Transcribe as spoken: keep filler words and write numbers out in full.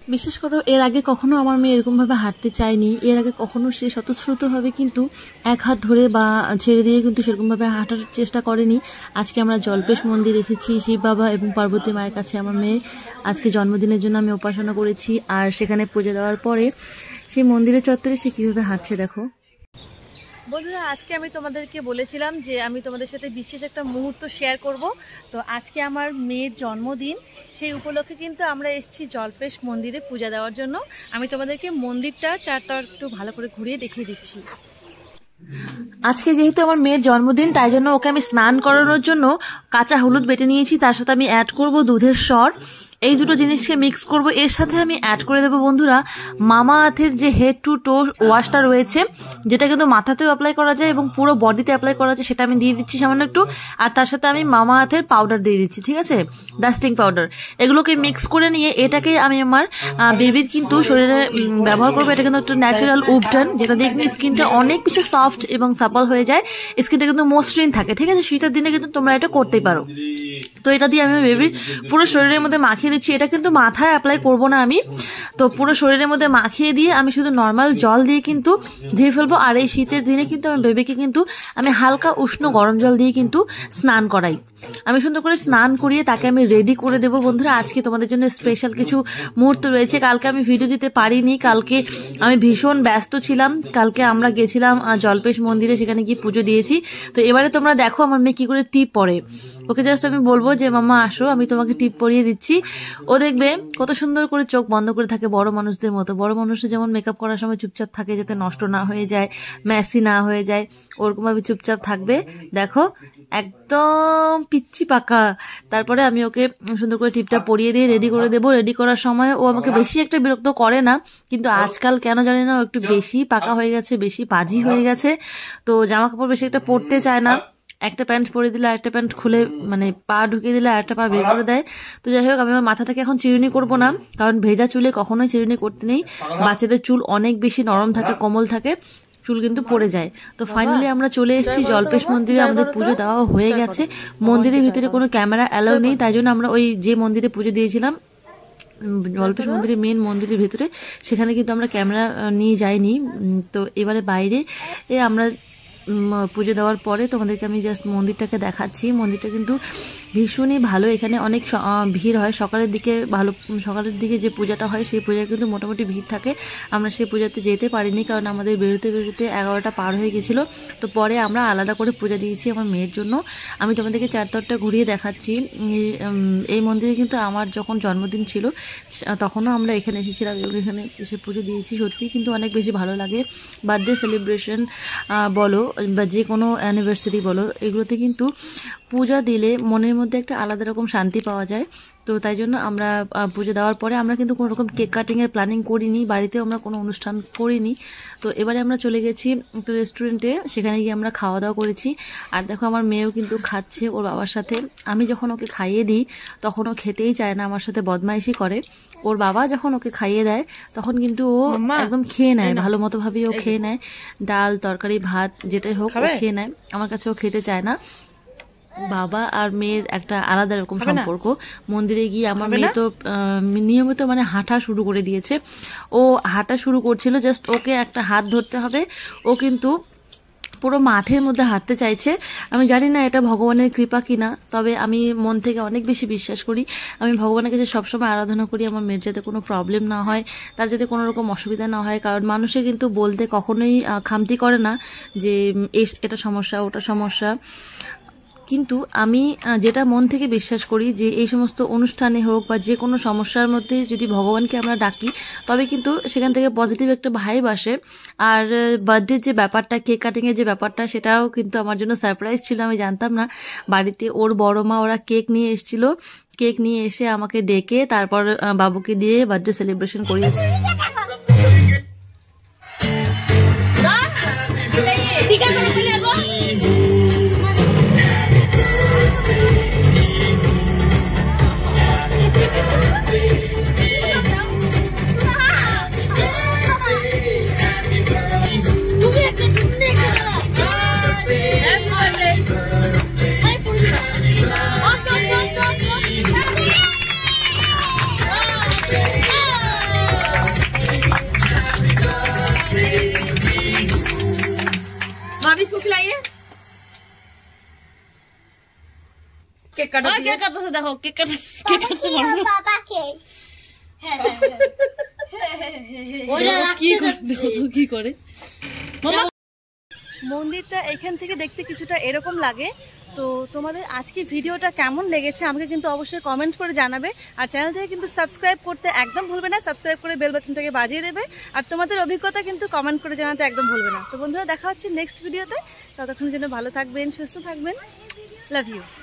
বিশেষ করে এর আগে কখনো আমার মেয়ে এরকম ভাবে হাঁটতে চায়নি, এর আগে কখনো সে স্বতঃস্ফূর্ত ভাবে কিন্তু এক হাত ধরে বা ছেড়ে দিয়ে কিন্তু সেরকম ভাবে হাঁটার চেষ্টা করেনি। আজকে আমরা জলপেশ মন্দির এসেছি, শিব বাবা এবং পার্বতী মায়ের কাছে আমার মেয়ে আজকে জন্মদিনের জন্য আমি উপাসনা করেছি। আর সেখানে পুজো দেওয়ার পরে সেই মন্দিরের চত্বরে সে কিভাবে হাঁটছে দেখো। বন্ধুরা, আজকে আমি তোমাদেরকে বলেছিলাম যে আমি তোমাদের সাথে বিশেষ একটা মুহূর্ত শেয়ার করব। তো আজকে আমার মেয়ের জন্মদিন, সেই উপলক্ষে কিন্তু আমরা এসেছি জলপেশ মন্দিরে পূজা দেওয়ার জন্য। আমি তোমাদেরকে মন্দিরটা চারটা একটু ভালো করে ঘুরিয়ে দেখিয়ে দিচ্ছি। আজকে যেহেতু আমার মেয়ের জন্মদিন, তাই জন্য ওকে আমি স্নান করানোর জন্য কাঁচা হলুদ বেটে নিয়েছি, তার সাথে আমি অ্যাড করব দুধের স্বর। এই দুটো জিনিসকে মিক্স করব। এর সাথে আমি অ্যাড করে দেবো বন্ধুরা মামা আর্থের যে হেড টু টো ওয়াশটা রয়েছে, যেটা কিন্তু মাথাতেও অ্যাপ্লাই করা যায় এবং পুরো বডিতে অ্যাপ্লাই করা যায়, সেটা আমি দিয়ে দিচ্ছি সামান্য একটু। আর তার সাথে আমি মামা আর্থের পাউডার দিয়ে দিচ্ছি, ঠিক আছে, ডাস্টিং পাউডার। এগুলোকে মিক্স করে নিয়ে এটাকে আমি আমার বেবির কিন্তু শরীরে ব্যবহার করবো। এটা কিন্তু একটা ন্যাচারাল উবটান, যেটা দিয়ে কিন্তু স্কিনটা অনেক বেশি সফট এবং সাপল হয়ে যায়, স্কিনটা কিন্তু মসৃণ থাকে, ঠিক আছে। শীতের দিনে কিন্তু তোমরা এটা করতেই পারো। তো এটা দিয়ে আমি বেবির পুরো শরীরের মধ্যে মাখিয়ে দিচ্ছি। এটা কিন্তু মাথায় অ্যাপ্লাই করবো না আমি, তো পুরো শরীরের মধ্যে মাখিয়ে দিয়ে আমি শুধু নর্মাল জল দিয়ে কিন্তু ধুয়ে ফেলবো। আর এই শীতের দিনে কিন্তু আমি বেবিকে কিন্তু আমি হালকা উষ্ণ গরম জল দিয়ে কিন্তু স্নান করাই। আমি সুন্দর করে স্নান করিয়ে তাকে আমি রেডি করে দেবো। বন্ধুরা, আজকে তোমাদের জন্য স্পেশাল কিছু মুহূর্ত রয়েছে। কালকে আমি ভিডিও দিতে পারিনি, কালকে আমি ভীষণ ব্যস্ত ছিলাম। কালকে আমরা গেছিলাম জলপেশ মন্দিরে, সেখানে গিয়ে পুজো দিয়েছি। তো এবারে তোমরা দেখো আমার মেয়ে কি করে টিপ পরে। ওকে জাস্ট আমি বলবো যে মামা আসো, আমি তোমাকে টিপ পরিয়ে দিচ্ছি। ও দেখবে কত সুন্দর করে চোখ বন্ধ করে থাকে, বড় মানুষদের মতো। বড় মানুষরা যেমন মেকআপ করার সময় চুপচাপ থাকে যাতে নষ্ট না হয়ে যায়, ম্যাসি না হয়ে যায়, ওরকম ভাবে চুপচাপ থাকবে। দেখো একদম পিচ্ছি পাকা। তারপরে আমি ওকে সুন্দর করে টিপটা পরিয়ে দিয়ে রেডি করে দেবো। রেডি করার সময় ও আমাকে বেশি একটা বিরক্ত করে না, কিন্তু আজকাল কেন জানি না ও একটু বেশি পাকা হয়ে গেছে, বেশি পাজি হয়ে গেছে। তো জামা কাপড় বেশি একটা পরতে চায় না, একটা প্যান্ট পরে দিলে আরেকটা প্যান্ট খুলে মানে পা ঢুকিয়ে দিলে আরেকটা পা বের করে দেয়। তো যাই হোক, আমি আমার মাথা থেকে এখন চিরুনি করবো না, কারণ ভেজা চুলে কখনোই চিরুনি করতে নেই। বাচ্চাদের চুল অনেক বেশি নরম থাকে, কোমল থাকে, চুল কিন্তু পড়ে যায়। তো ফাইনালি আমরা চলে এসেছি জলপেশ মন্দিরে। আমাদের পুজো দেওয়া হয়ে গেছে। মন্দিরের ভিতরে কোনো ক্যামেরা অ্যালাউ নেই, তাই জন্য আমরা ওই যে মন্দিরে পুজো দিয়েছিলাম জলপেশ মন্দিরের মেন মন্দিরের ভিতরে, সেখানে কিন্তু আমরা ক্যামেরা নিয়ে যাইনি। তো এবারে বাইরে আমরা পুজো দেওয়ার পরে তোমাদেরকে আমি জাস্ট মন্দিরটাকে দেখাচ্ছি। মন্দিরটা কিন্তু ভীষণই ভালো, এখানে অনেক ভিড় হয় সকালের দিকে। ভালো সকালের দিকে যে পূজাটা হয় সেই পূজায় কিন্তু মোটামুটি ভিড় থাকে। আমরা সেই পূজাতে যেতে পারিনি, কারণ আমাদের বেরোতে বেরোতে এগারোটা পার হয়ে গেছিল। তো পরে আমরা আলাদা করে পূজা দিয়েছি আমার মেয়ের জন্য। আমি তোমাদেরকে চারতরটা ঘুরিয়ে দেখাচ্ছি। এই মন্দিরে কিন্তু আমার যখন জন্মদিন ছিল তখনও আমরা এখানে এসেছিলাম এবং এখানে এসে পুজো দিয়েছি। সত্যি কিন্তু অনেক বেশি ভালো লাগে। বার্থডে সেলিব্রেশন বলো বা যে কোনো অ্যানিভার্সারি বলো, এগুলোতে কিন্তু পূজা দিলে মনের মধ্যে একটা আলাদা রকম শান্তি পাওয়া যায়। তো তাই জন্য আমরা পুজো দেওয়ার পরে আমরা কিন্তু কোনো রকম কেক কাটিংয়ের প্ল্যানিং করিনি, বাড়িতেও আমরা কোনো অনুষ্ঠান করিনি। তো এবারে আমরা চলে গেছি একটু রেস্টুরেন্টে, সেখানে গিয়ে আমরা খাওয়া দাওয়া করেছি। আর দেখো আমার মেয়েও কিন্তু খাচ্ছে ওর বাবার সাথে। আমি যখন ওকে খাইয়ে দিই তখন ও খেতেই চায় না, আমার সাথে বদমাইশি করে। ওর বাবা যখন ওকে খাইয়ে দেয় তখন কিন্তু ও একদম খেয়ে নেয়, ভালো মতো ভাবেই ও খেয়ে নেয়। ডাল তরকারি ভাত যেটাই হোক ও খেয়ে নেয়, আমার কাছে ও খেতে চায় না। বাবা আর মেয়ের একটা আলাদা রকম সম্পর্ক। মন্দিরে গিয়ে আমার মেয়ে তো নিয়মিত মানে হাঁটা শুরু করে দিয়েছে। ও হাঁটা শুরু করছিল, জাস্ট ওকে একটা হাত ধরতে হবে, ও কিন্তু পুরো মাঠের মধ্যে হাঁটতে চাইছে। আমি জানি না এটা ভগবানের কৃপা কিনা, তবে আমি মন থেকে অনেক বেশি বিশ্বাস করি। আমি ভগবানের কাছে সবসময় আরাধনা করি আমার মেয়ের যাতে কোনো প্রবলেম না হয়, তার যাতে কোনো রকম অসুবিধা না হয়। কারণ মানুষে কিন্তু বলতে কখনোই খামতি করে না যে এটা সমস্যা ওটা সমস্যা, কিন্তু আমি যেটা মন থেকে বিশ্বাস করি যে এই সমস্ত অনুষ্ঠানে হোক বা যে কোনো সমস্যার মধ্যে যদি ভগবানকে আমরা ডাকি তবে কিন্তু সেখান থেকে পজিটিভ একটা ভাইব আসে। আর বার্থডের যে ব্যাপারটা, কেক কাটিংয়ের যে ব্যাপারটা, সেটাও কিন্তু আমার জন্য সারপ্রাইজ ছিল। আমি জানতাম না। বাড়িতে ওর বড় মা ওরা কেক নিয়ে এসেছিল, কেক নিয়ে এসে আমাকে ডেকে তারপর বাবুকে দিয়ে বার্থডে সেলিব্রেশন করিয়েছে। কেক কাটা কেক কাটতেছে দেখো কেক কাটতে কেক কাটতে পারবো না বাবাকে হ্যাঁ হ্যাঁ ওরা কি করে দেখো তো কি করে মন্দিরটা এখান থেকে দেখতে কিছুটা এরকম লাগে। তো তোমাদের আজকে ভিডিওটা কেমন লেগেছে আমাকে কিন্তু অবশ্যই কমেন্ট করে জানাবে। আর চ্যানেলটাকে কিন্তু সাবস্ক্রাইব করতে একদম ভুলবে না, সাবস্ক্রাইব করে বেল বাটনটাকে বাজিয়ে দেবে। আর তোমাদের অভিজ্ঞতা কিন্তু কমেন্ট করে জানাতে একদম ভুলবে না। তো বন্ধুরা দেখা হচ্ছে নেক্সট ভিডিওতে, ততক্ষণের জন্য ভালো থাকবেন, সুস্থ থাকবেন, লাভ ইউ।